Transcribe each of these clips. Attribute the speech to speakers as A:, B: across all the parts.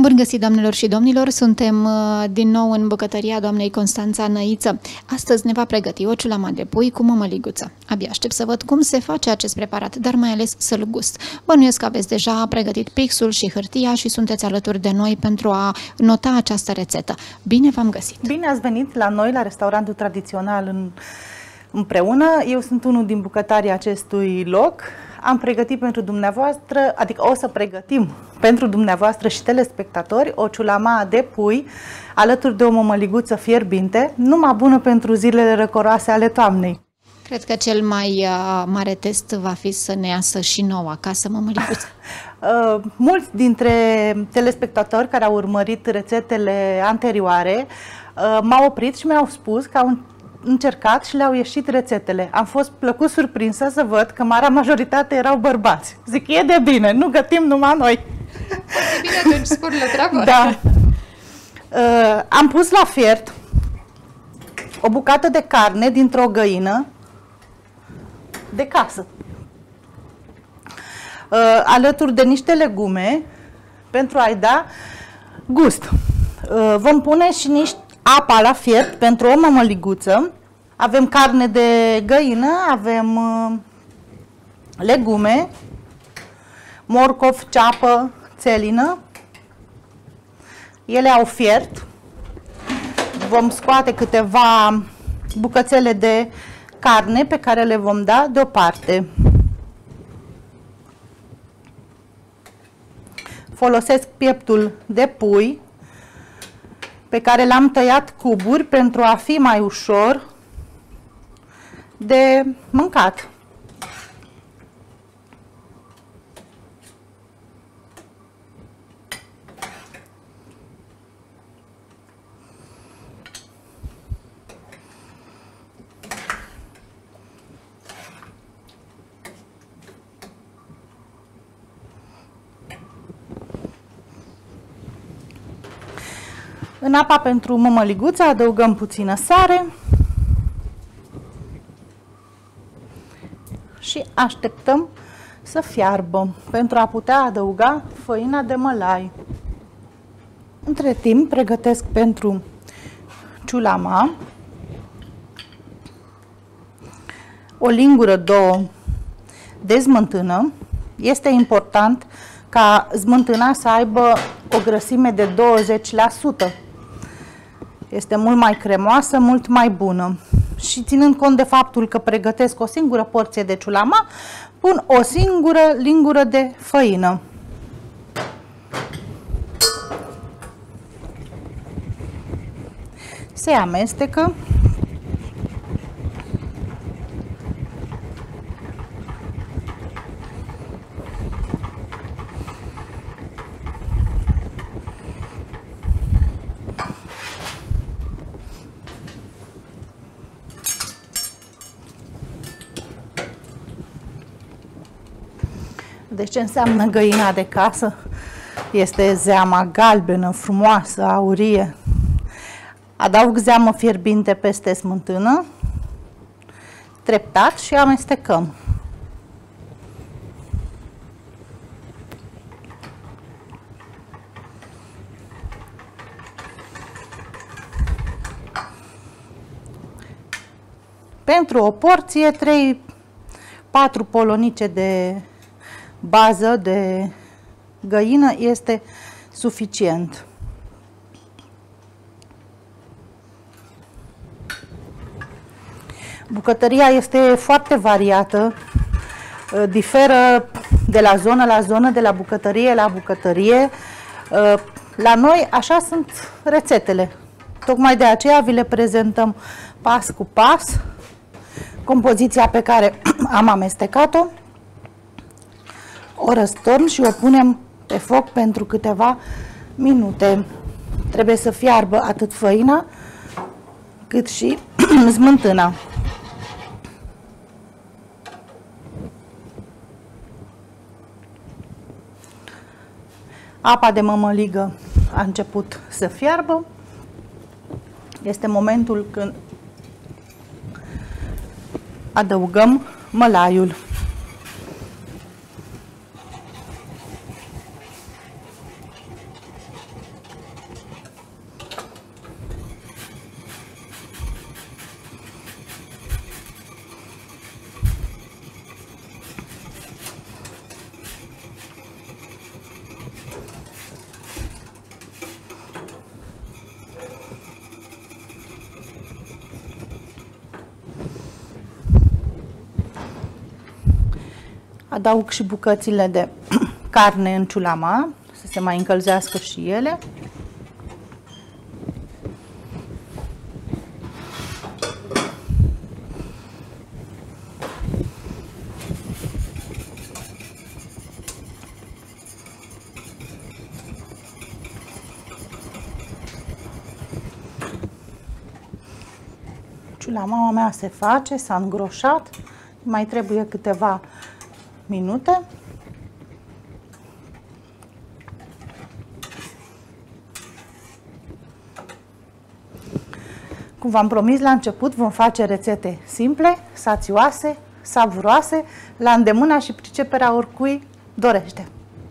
A: Bun găsit, doamnelor și domnilor! Suntem din nou în bucătăria doamnei Constanța Năiță. Astăzi ne va pregăti o ciulama de pui cu mămăliguță. Abia aștept să văd cum se face acest preparat, dar mai ales să-l gust. Bănuiesc că aveți deja pregătit pixul și hârtia și sunteți alături de noi pentru a nota această rețetă. Bine v-am găsit!
B: Bine ați venit la noi, la restaurantul tradițional împreună. Eu sunt unul din bucătarii acestui loc. Am pregătit pentru dumneavoastră, adică o să pregătim pentru dumneavoastră și telespectatori o ciulama de pui alături de o mămăliguță fierbinte, numai bună pentru zilele răcoroase ale toamnei.
A: Cred că cel mai mare test va fi să ne iasă și nouă acasă mămăliguță.
B: Mulți dintre telespectatori care au urmărit rețetele anterioare m-au oprit și mi-au spus că au încercat și le-au ieșit rețetele. Am fost plăcut surprinsă să văd că marea majoritate erau bărbați. Zic, e de bine, nu gătim numai noi.
A: Bine, atunci spor la treabă.
B: Da. Am pus la fiert o bucată de carne dintr-o găină de casă, alături de niște legume pentru a-i da gust. Vom pune și niște apa la fiert pentru o mămăliguță. Avem carne de găină, avem legume, morcov, ceapă, țelină. Ele au fiert. Vom scoate câteva bucățele de carne pe care le vom da deoparte. Folosesc pieptul de pui pe care l-am tăiat cuburi pentru a fi mai ușor de mâncat. În apa pentru mămăliguță adăugăm puțină sare și așteptăm să fiarbă pentru a putea adăuga făina de mălai. Între timp pregătesc pentru ciulama o lingură, două de smântână. Este important ca smântâna să aibă o grăsime de 20%. Este mult mai cremoasă, mult mai bună. Și ținând cont de faptul că pregătesc o singură porție de ciulama, pun o singură lingură de făină. Se amestecă. Deci ce înseamnă găina de casă? Este zeama galbenă, frumoasă, aurie. Adaug zeamă fierbinte peste smântână, treptat și amestecăm. Pentru o porție, 3-4 polonice de bază de găină este suficient. Bucătăria este foarte variată, diferă de la zonă la zonă, de la bucătărie la bucătărie. La noi așa sunt rețetele. Tocmai de aceea vi le prezentăm pas cu pas compoziția pe care am amestecat-o. O răstorn și o punem pe foc pentru câteva minute. Trebuie să fiarbă atât făina cât și smântâna. Apa de mămăligă a început să fiarbă. Este momentul când adăugăm mălaiul. Adaug și bucățile de carne în ciulama, să se mai încălzească și ele. Ciulama mea se face, s-a îngroșat, mai trebuie câteva minute. Cum v-am promis la început, vom face rețete simple, sațioase, savuroase, la îndemâna și priceperea oricui dorește.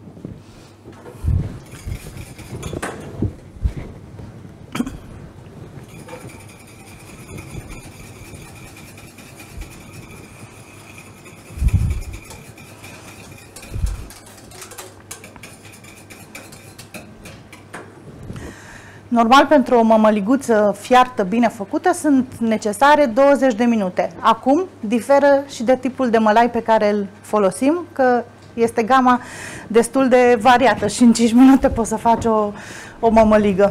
B: Normal, pentru o mămăliguță fiartă bine făcută sunt necesare 20 de minute. Acum diferă și de tipul de mălai pe care îl folosim, că este gama destul de variată și în 5 minute poți să faci o mămăligă.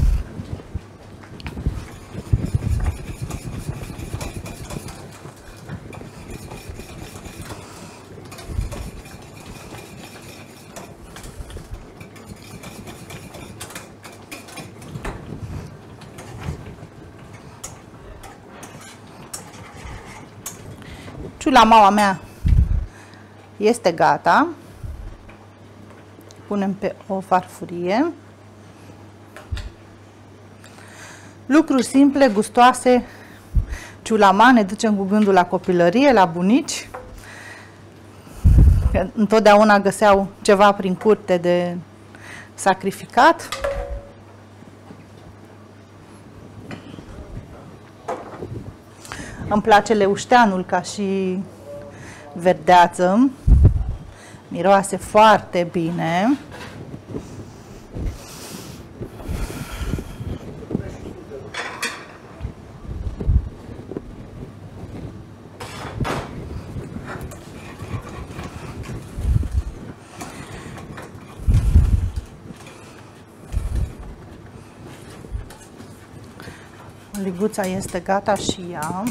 B: Ciulamaua mea este gata. Punem pe o farfurie. Lucruri simple, gustoase. Ciulama, ne ducem cu gândul la copilărie, la bunici. Că întotdeauna găseau ceva prin curte de sacrificat. Îmi place leușteanul ca și verdeață. Miroase foarte bine. Liguța este gata și ea.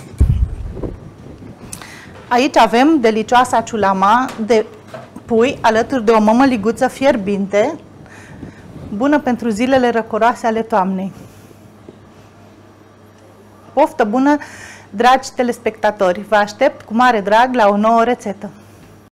B: Aici avem delicioasa ciulama de pui alături de o mămăliguță fierbinte, bună pentru zilele răcoroase ale toamnei. Poftă bună, dragi telespectatori! Vă aștept cu mare drag la o nouă rețetă!